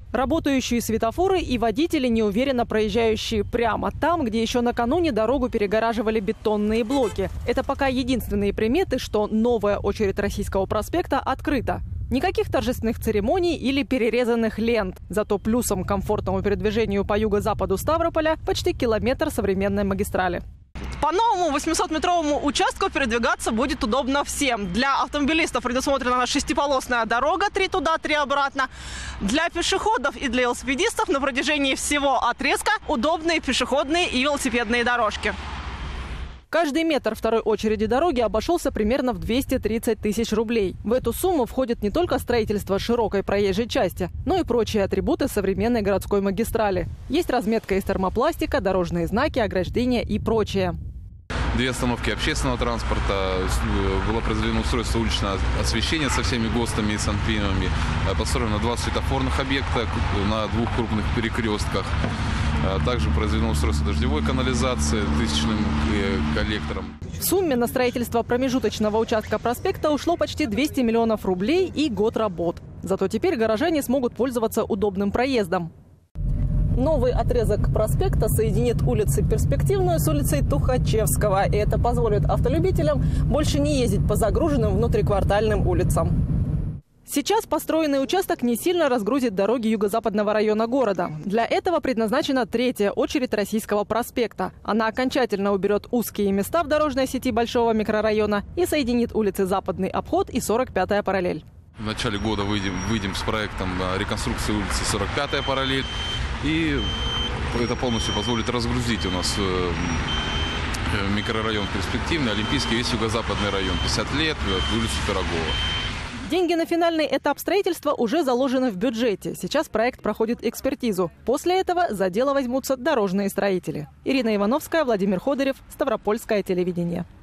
Работающие светофоры и водители, неуверенно проезжающие прямо там, где еще накануне дорогу перегораживали бетонные блоки. Это пока единственные приметы, что новая очередь Российского проспекта открыта. Никаких торжественных церемоний или перерезанных лент. Зато плюсом к комфортному передвижению по юго-западу Ставрополя почти километр современной магистрали. По новому 800-метровому участку передвигаться будет удобно всем. Для автомобилистов предусмотрена шестиполосная дорога, 3 туда, 3 обратно. Для пешеходов и для велосипедистов на протяжении всего отрезка удобные пешеходные и велосипедные дорожки. Каждый метр второй очереди дороги обошелся примерно в 230 тысяч рублей. В эту сумму входит не только строительство широкой проезжей части, но и прочие атрибуты современной городской магистрали. Есть разметка из термопластика, дорожные знаки, ограждения и прочее. 2 остановки общественного транспорта, было произведено устройство уличного освещения со всеми ГОСТами и санпинами, построено 2 светофорных объекта на 2 крупных перекрестках. Также произведено устройство дождевой канализации тысячным коллектором. В сумме на строительство промежуточного участка проспекта ушло почти 200 миллионов рублей и год работ. Зато теперь горожане смогут пользоваться удобным проездом. Новый отрезок проспекта соединит улицу Перспективную с улицей Тухачевского. И это позволит автолюбителям больше не ездить по загруженным внутриквартальным улицам. Сейчас построенный участок не сильно разгрузит дороги юго-западного района города. Для этого предназначена 3-я очередь Российского проспекта. Она окончательно уберет узкие места в дорожной сети большого микрорайона и соединит улицы Западный обход и 45-я параллель. В начале года выйдем с проектом реконструкции улицы 45-я параллель. И это полностью позволит разгрузить у нас микрорайон Перспективный, Олимпийский, весь юго-западный район, 50 лет, улицу Пирогова. Деньги на финальный этап строительства уже заложены в бюджете. Сейчас проект проходит экспертизу. После этого за дело возьмутся дорожные строители. Ирина Ивановская, Владимир Ходырев, Ставропольское телевидение.